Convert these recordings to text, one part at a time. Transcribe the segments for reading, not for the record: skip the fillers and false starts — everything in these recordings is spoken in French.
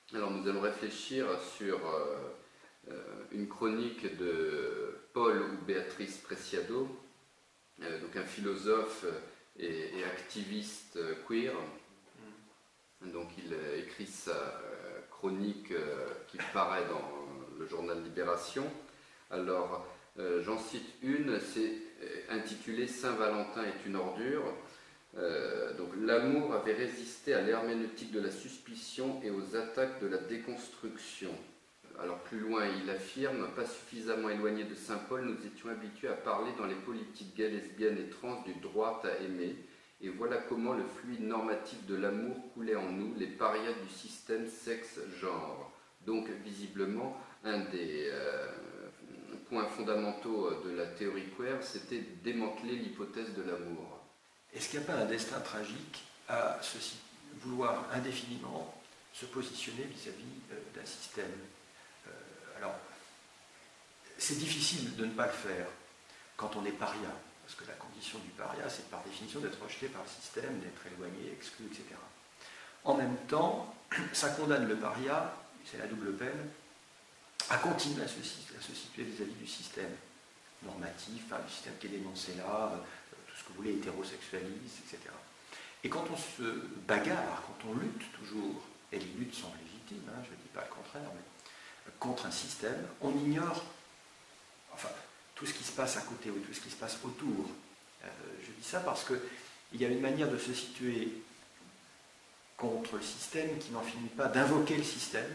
Alors nous allons réfléchir sur une chronique de Paul ou Béatrice Preciado, donc un philosophe et activiste queer. Donc il écrit sa chronique qui paraît dans le journal Libération. Alors j'en cite une, c'est intitulé Saint-Valentin est une ordure. Donc l'amour avait résisté à l'herméneutique de la suspicion et aux attaques de la déconstruction. Alors plus loin, il affirme, pas suffisamment éloigné de Saint Paul, nous étions habitués à parler dans les politiques gays, lesbiennes et trans du droit à aimer. Et voilà comment le fluide normatif de l'amour coulait en nous, les parias du système sexe-genre. Donc visiblement, un des points fondamentaux de la théorie queer, c'était démanteler l'hypothèse de l'amour. Est-ce qu'il n'y a pas un destin tragique à vouloir indéfiniment se positionner vis-à-vis d'un système? Alors, c'est difficile de ne pas le faire quand on est paria, parce que la condition du paria, c'est par définition d'être rejeté par le système, d'être éloigné, exclu, etc. En même temps, ça condamne le paria, c'est la double peine, à continuer à se situer vis-à-vis du système normatif, du système qui est dénoncé là, tout ce que vous voulez, hétérosexualiste, etc. Et quand on se bagarre, quand on lutte toujours, et les luttes sont légitimes, je ne dis pas le contraire, mais contre un système, on ignore tout ce qui se passe à côté ou tout ce qui se passe autour. Je dis ça parce qu'il y a une manière de se situer contre le système qui n'en finit pas d'invoquer le système.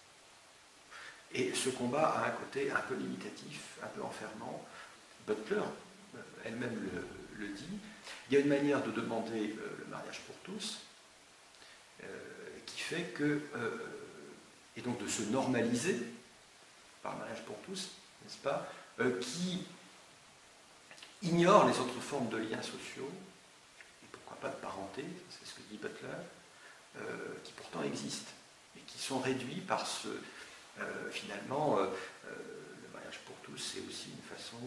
Et ce combat a un côté un peu limitatif, un peu enfermant. Butler elle-même le dit. Il y a une manière de demander le mariage pour tous qui fait que, et donc de se normaliser par le mariage pour tous, n'est-ce pas, qui ignore les autres formes de liens sociaux, et pourquoi pas de parenté, c'est ce que dit Butler, qui pourtant existent, et qui sont réduits par ce... finalement, le mariage pour tous, c'est aussi une façon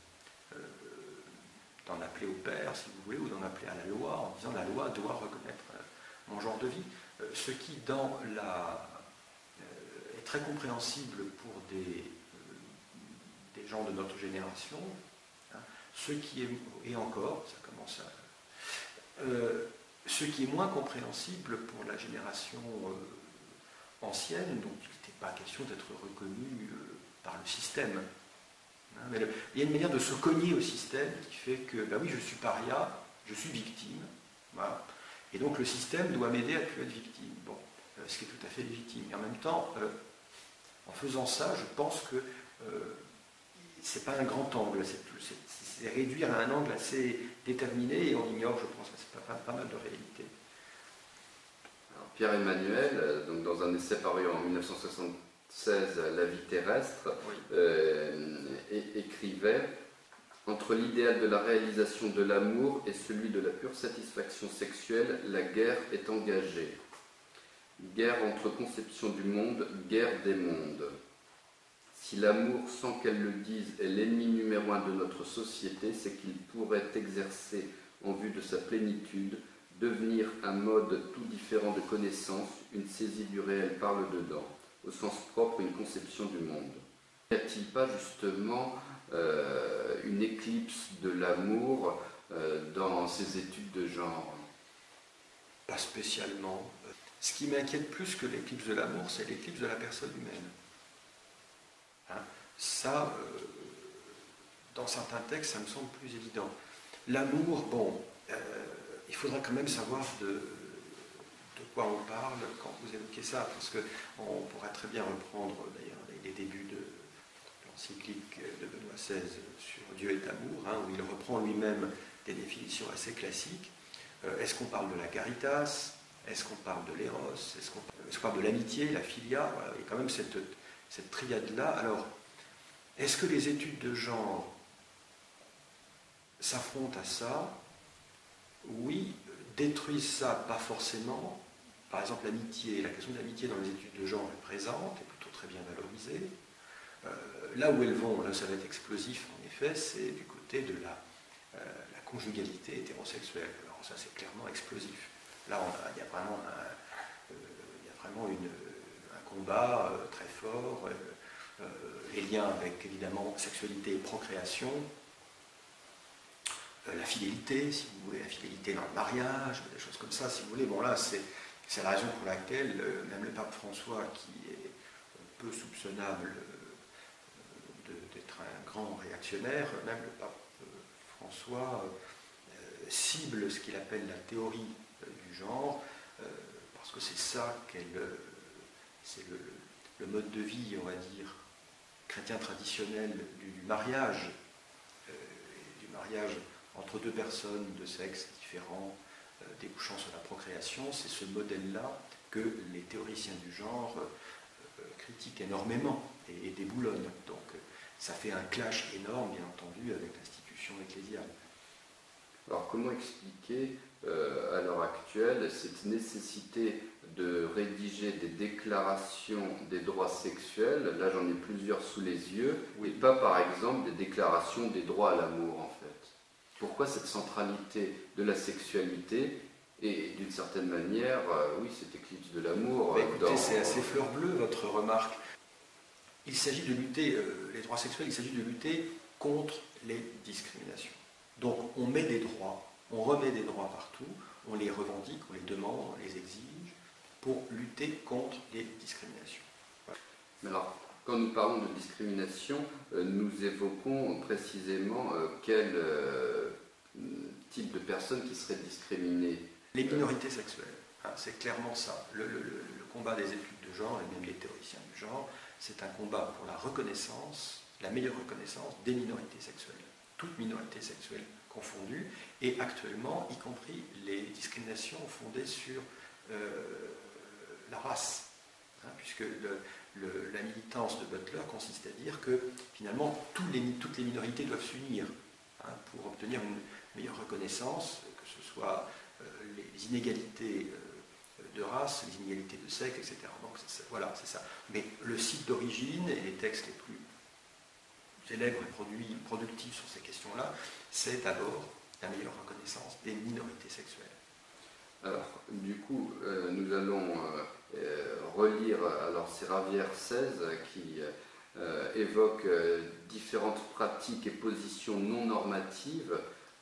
d'en appeler au père, si vous voulez, ou d'en appeler à la loi, en disant la loi doit reconnaître mon genre de vie. Ce qui, est très compréhensible pour des gens de notre génération, ce qui est, et encore, ça commence à... ce qui est moins compréhensible pour la génération ancienne, donc il n'était pas question d'être reconnu par le système. Mais il y a une manière de se cogner au système qui fait que, oui, je suis paria, je suis victime, voilà. Et donc le système doit m'aider à ne plus être victime. Bon, ce qui est tout à fait légitime. Et en même temps, en faisant ça, je pense que c'est pas un grand angle, c'est réduire à un angle assez déterminé et on ignore, je pense, que c'est pas mal de réalité. Pierre-Emmanuel, donc dans un essai paru en 1976, La vie terrestre, oui. Écrivait « Entre l'idéal de la réalisation de l'amour et celui de la pure satisfaction sexuelle, la guerre est engagée. Guerre entre conception du monde, guerre des mondes. Si l'amour, sans qu'elle le dise, est l'ennemi numéro un de notre société, c'est qu'il pourrait exercer, en vue de sa plénitude, devenir un mode tout différent de connaissance, une saisie du réel par le dedans, au sens propre une conception du monde. N'y a-t-il pas justement une éclipse de l'amour dans ces études de genre? Pas spécialement. Ce qui m'inquiète plus que l'éclipse de l'amour, c'est l'éclipse de la personne humaine. Ça, dans certains textes, ça me semble plus évident. L'amour, bon... il faudra quand même savoir de quoi on parle quand vous évoquez ça, parce qu'on pourrait très bien reprendre d'ailleurs les débuts de l'encyclique de Benoît XVI sur Dieu est amour, où il reprend lui-même des définitions assez classiques. Est-ce qu'on parle de la caritas? Est-ce qu'on parle de l'éros? Est-ce qu'on parle de l'amitié, la philia? Voilà, il y a quand même cette triade-là. Alors, est-ce que les études de genre s'affrontent à ça? Oui, détruisent ça, pas forcément. Par exemple, l'amitié, la question de l'amitié dans les études de genre est présente, est plutôt très bien valorisée. Là où elles vont, là ça va être explosif en effet, c'est du côté de la conjugalité hétérosexuelle. Alors ça c'est clairement explosif. Là il y a vraiment un combat très fort, les liens avec évidemment sexualité et procréation, la fidélité, si vous voulez, la fidélité dans le mariage, des choses comme ça, si vous voulez. Bon là, c'est la raison pour laquelle même le pape François, qui est peu soupçonnable d'être un grand réactionnaire, même le pape François cible ce qu'il appelle la théorie du genre, parce que c'est ça c'est le mode de vie, on va dire, chrétien traditionnel du mariage entre deux personnes de sexe différents, débouchant sur la procréation. C'est ce modèle-là que les théoriciens du genre critiquent énormément et déboulonnent. Donc ça fait un clash énorme, bien entendu, avec l'institution ecclésiale. Alors comment expliquer à l'heure actuelle cette nécessité de rédiger des déclarations des droits sexuels? Là j'en ai plusieurs sous les yeux, oui. Et pas par exemple des déclarations des droits à l'amour en fait. Pourquoi cette centralité de la sexualité et d'une certaine manière, oui, cette éclipse de l'amour. Écoutez, c'est assez fleur bleue votre remarque. Il s'agit de lutter, les droits sexuels, il s'agit de lutter contre les discriminations. Donc on met des droits, on remet des droits partout, on les revendique, on les demande, on les exige pour lutter contre les discriminations. Voilà. Mais alors, quand nous parlons de discrimination, nous évoquons précisément quel type de personnes qui seraient discriminées? Les minorités sexuelles, hein, c'est clairement ça. Le combat des études de genre, et même les théoriciens du genre, c'est un combat pour la reconnaissance, la meilleure reconnaissance des minorités sexuelles. Toutes minorités sexuelles confondues, et actuellement, y compris les discriminations fondées sur la race, hein, puisque la militance de Butler consiste à dire que finalement toutes les minorités doivent s'unir, hein, pour obtenir une meilleure reconnaissance, que ce soit les inégalités de race, les inégalités de sexe, etc. Donc voilà, c'est ça. Mais le site d'origine et les textes les plus célèbres et productifs sur ces questions-là, c'est d'abord la meilleure reconnaissance des minorités sexuelles. Alors, du coup, nous allons relire, alors c'est Ravière 16 qui évoque différentes pratiques et positions non normatives.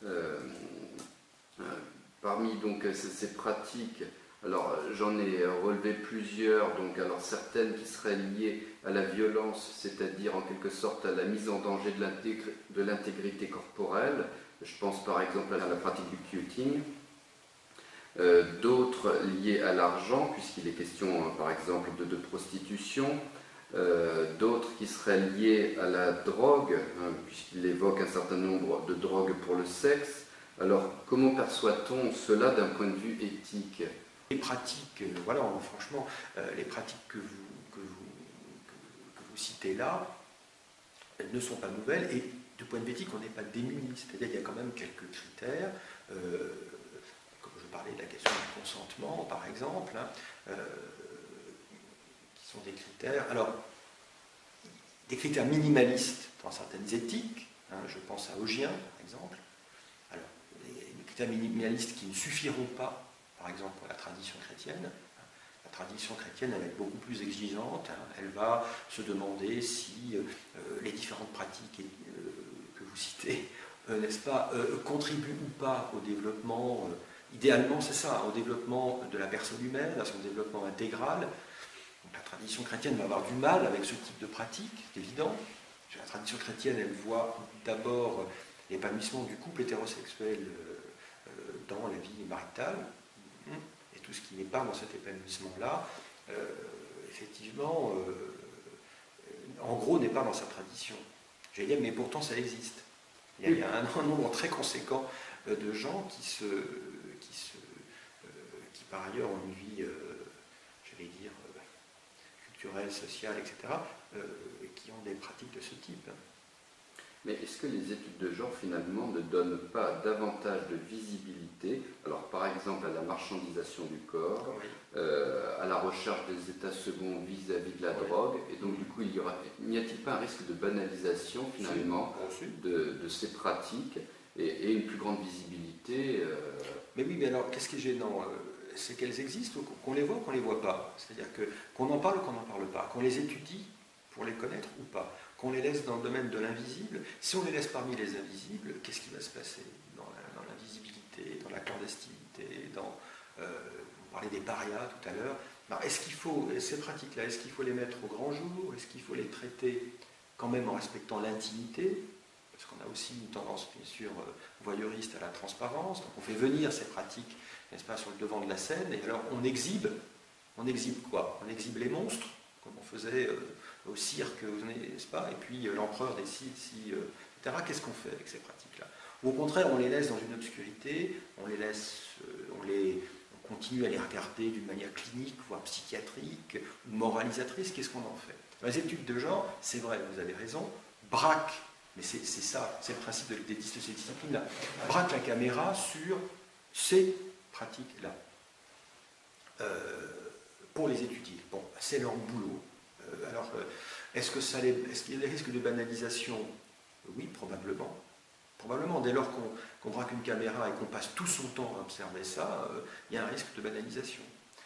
Parmi donc ces pratiques, alors j'en ai relevé plusieurs, donc alors certaines qui seraient liées à la violence, c'est-à-dire en quelque sorte à la mise en danger de l'intégrité corporelle. Je pense par exemple à la pratique du cutting. D'autres liées à l'argent, puisqu'il est question par exemple de prostitution. D'autres qui seraient liées à la drogue, hein, puisqu'il évoque un certain nombre de drogues pour le sexe. Alors, comment perçoit-on cela d'un point de vue éthique? Les pratiques, voilà, franchement, les pratiques que vous citez là, elles ne sont pas nouvelles, et du point de vue éthique, on n'est pas démunis. C'est-à-dire qu'il y a quand même quelques critères, comme je parlais de la question du consentement, par exemple, hein, qui sont des critères, alors, des critères minimalistes dans certaines éthiques, hein, je pense à Ogien, par exemple. Alors, des critères minimalistes qui ne suffiront pas, par exemple, pour la tradition chrétienne. La tradition chrétienne, elle va être beaucoup plus exigeante. Hein. Elle va se demander si les différentes pratiques que vous citez, n'est-ce pas, contribuent ou pas au développement, idéalement c'est ça, au développement de la personne humaine, à son développement intégral. Donc, la tradition chrétienne va avoir du mal avec ce type de pratique, c'est évident. La tradition chrétienne, elle voit d'abord l'épanouissement du couple hétérosexuel dans la vie maritale, et tout ce qui n'est pas dans cet épanouissement-là, effectivement, en gros, n'est pas dans sa tradition. J'allais dire, mais pourtant ça existe. Il y a un nombre très conséquent de gens qui par ailleurs ont une vie, j'allais dire, culturelle, sociale, etc., qui ont des pratiques de ce type. Mais est-ce que les études de genre, finalement, ne donnent pas davantage de visibilité, alors par exemple à la marchandisation du corps, oui, à la recherche des états seconds vis-à-vis de la drogue, et donc du coup, n'y a-t-il pas un risque de banalisation, finalement, de ces pratiques, et une plus grande visibilité Mais oui, mais alors, qu'est-ce qui est gênant? c'est qu'elles existent, qu'on les voit ou qu'on ne les voit pas. C'est-à-dire qu'on en parle ou qu'on n'en parle pas, qu'on les étudie pour les connaître ou pas, qu'on les laisse dans le domaine de l'invisible. Si on les laisse parmi les invisibles, qu'est-ce qui va se passer dans l'invisibilité, dans la clandestinité, on parlait des parias tout à l'heure. Est-ce qu'il faut, ces pratiques-là, est-ce qu'il faut les mettre au grand jour? Est-ce qu'il faut les traiter quand même en respectant l'intimité? Parce qu'on a aussi une tendance, bien sûr, voyeuriste à la transparence. Donc on fait venir ces pratiques, n'est-ce pas, sur le devant de la scène. Et alors on exhibe quoi? On exhibe les monstres, comme on faisait au cirque, n'est-ce pas? Et puis l'empereur décide si, etc. Qu'est-ce qu'on fait avec ces pratiques-là? Ou au contraire, on les laisse dans une obscurité, on continue à les regarder d'une manière clinique, voire psychiatrique, ou moralisatrice. Qu'est-ce qu'on en fait? Les études de genre, c'est vrai, vous avez raison, braquent, mais c'est ça, c'est le principe de ces disciplines-là, braquent la caméra sur ces pratiques-là, pour les étudier. Bon, c'est leur boulot. Alors, est-ce qu'il y a des risques de banalisation? Oui, probablement. Probablement, dès lors qu'on braque une caméra et qu'on passe tout son temps à observer ça, il y a un risque de banalisation.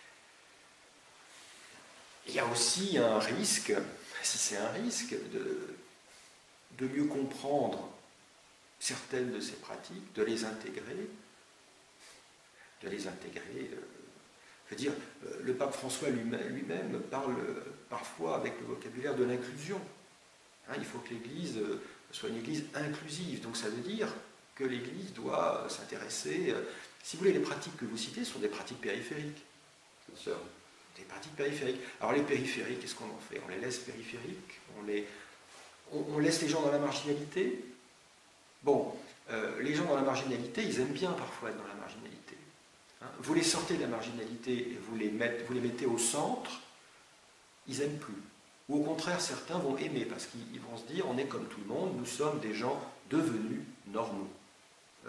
Il y a aussi un risque, si c'est un risque, de mieux comprendre certaines de ces pratiques, de les intégrer. Je veux dire, le pape François lui-même parle parfois avec le vocabulaire de l'inclusion. Il faut que l'Église soit une Église inclusive. Donc ça veut dire que l'Église doit s'intéresser... Si vous voulez, les pratiques que vous citez sont des pratiques périphériques. Bien sûr. Des pratiques périphériques. Alors les périphériques, qu'est-ce qu'on en fait? On les laisse périphériques? On laisse les gens dans la marginalité? Bon, les gens dans la marginalité, ils aiment bien parfois être dans la marginalité. Vous les sortez de la marginalité et vous les mettez au centre, ils n'aiment plus. Ou au contraire, certains vont aimer, parce qu'ils vont se dire, on est comme tout le monde, nous sommes des gens devenus normaux. Vous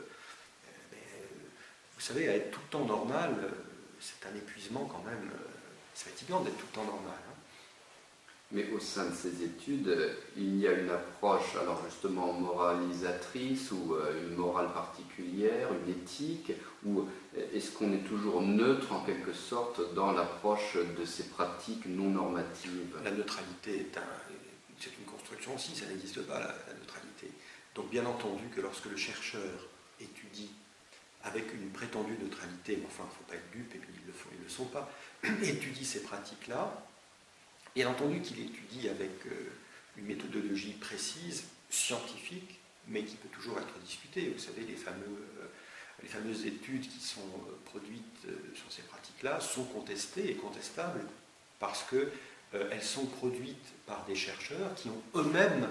savez, être tout le temps normal, c'est un épuisement quand même, c'est fatigant d'être tout le temps normal. Mais au sein de ces études, il y a une approche, alors justement moralisatrice, ou une morale particulière, une éthique, ou est-ce qu'on est toujours neutre en quelque sorte dans l'approche de ces pratiques non normatives? La neutralité c'est une construction aussi, ça n'existe pas la neutralité. Donc bien entendu que lorsque le chercheur étudie avec une prétendue neutralité, enfin il ne faut pas être dupe, et puis ils ne le sont pas, étudie ces pratiques-là, bien entendu qu'il étudie avec une méthodologie précise, scientifique, mais qui peut toujours être discutée. Vous savez, les fameuses études qui sont produites sur ces pratiques-là sont contestées et contestables parce qu'elles sont produites par des chercheurs qui ont eux-mêmes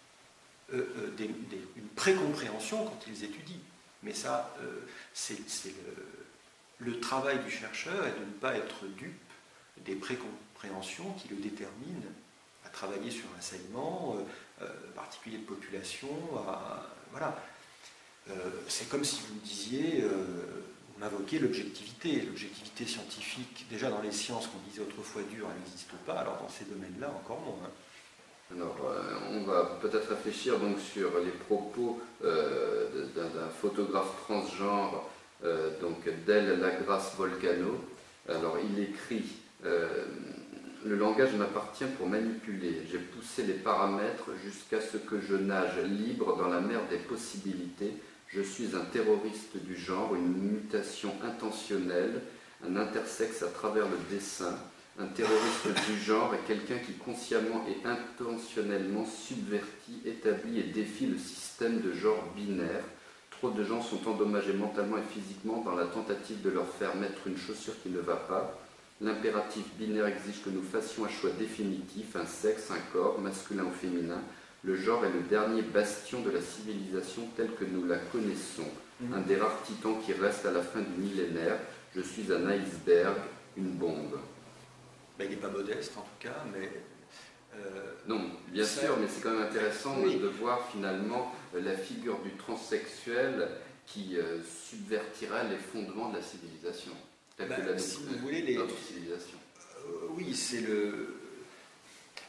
une précompréhension quand ils étudient. Mais ça, c'est le travail du chercheur est de ne pas être dupe des précompréhensions qui le déterminent à travailler sur un segment particulier de population. Voilà. C'est comme si vous disiez, on invoquait l'objectivité scientifique. Déjà dans les sciences qu'on disait autrefois dures, elle n'existe pas, alors dans ces domaines-là encore moins. Alors, on va peut-être réfléchir donc sur les propos d'un photographe transgenre, donc Del Lagras Volcano. Alors, il écrit le langage m'appartient pour manipuler. J'ai poussé les paramètres jusqu'à ce que je nage libre dans la mer des possibilités. Je suis un terroriste du genre, une mutation intentionnelle, un intersexe à travers le dessin. Un terroriste du genre est quelqu'un qui consciemment et intentionnellement subvertit, établit et défie le système de genre binaire. Trop de gens sont endommagés mentalement et physiquement dans la tentative de leur faire mettre une chaussure qui ne va pas. L'impératif binaire exige que nous fassions un choix définitif, un sexe, un corps, masculin ou féminin. Le genre est le dernier bastion de la civilisation telle que nous la connaissons. Un des rares titans qui reste à la fin du millénaire. Je suis un iceberg, une bombe. Ben, il n'est pas modeste en tout cas, mais... non, bien sûr, mais c'est quand même intéressant de voir finalement la figure du transsexuel qui subvertira les fondements de la civilisation. Si vous voulez, notre civilisation. Oui,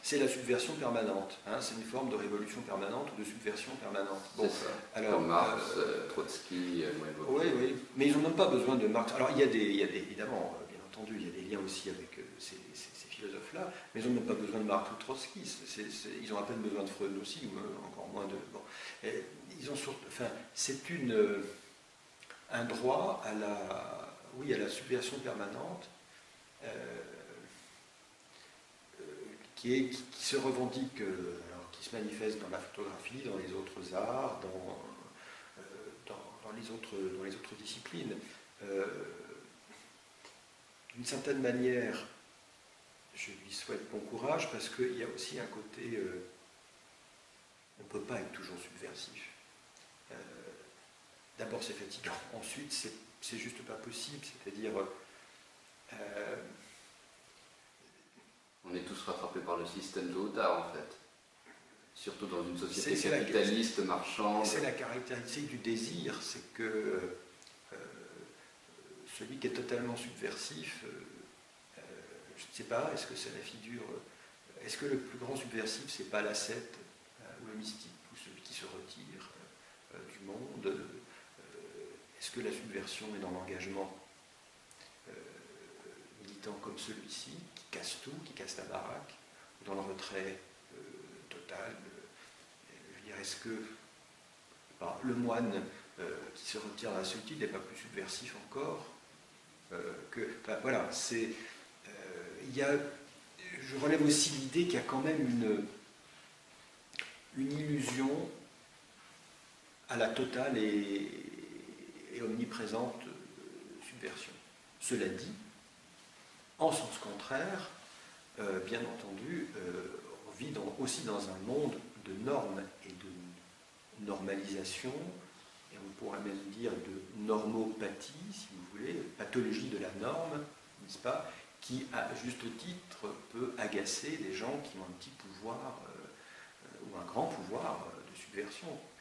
c'est la subversion permanente. Hein, c'est une forme de révolution permanente ou de subversion permanente. Bon, c'est ça. Alors, comme Marx, Trotsky, oui, oui. Mais ils n'ont même pas besoin de Marx. Alors, il y a des évidemment, bien entendu, il y a des liens aussi avec ces philosophes-là, mais ils n'ont même pas besoin de Marx ou Trotsky. Ils ont à peine besoin de Freud aussi, ou encore moins de. Bon. Ils ont surtout. Enfin, c'est un droit à la subversion permanente. Qui se revendique, qui se manifeste dans la photographie, dans les autres arts, dans les autres disciplines. D'une certaine manière, je lui souhaite bon courage parce qu'il y a aussi un côté, on ne peut pas être toujours subversif. D'abord c'est fatigant, ensuite c'est juste pas possible, c'est-à-dire on est tous rattrapés par le système tôt ou tard, en fait. Surtout dans une société capitaliste, marchande. C'est la caractéristique du désir, c'est que celui qui est totalement subversif, je ne sais pas, est-ce que c'est la figure... Est-ce que le plus grand subversif, c'est pas l'ascète ou le mystique, ou celui qui se retire du monde Est-ce que la subversion est dans l'engagement militant comme celui-ci, qui casse tout, qui casse la baraque, ou dans le retrait total je veux dire, est-ce que le moine qui se retire à la solitude n'est pas plus subversif encore voilà, c'est... je relève aussi l'idée qu'il y a quand même une illusion à la totale et omniprésente subversion. Cela dit, en sens contraire, bien entendu, on vit aussi dans un monde de normes et de normalisation, et on pourrait même dire de normopathie, si vous voulez, pathologie de la norme, n'est-ce pas, qui, à juste titre, peut agacer des gens qui ont un petit pouvoir ou un grand pouvoir de subversion.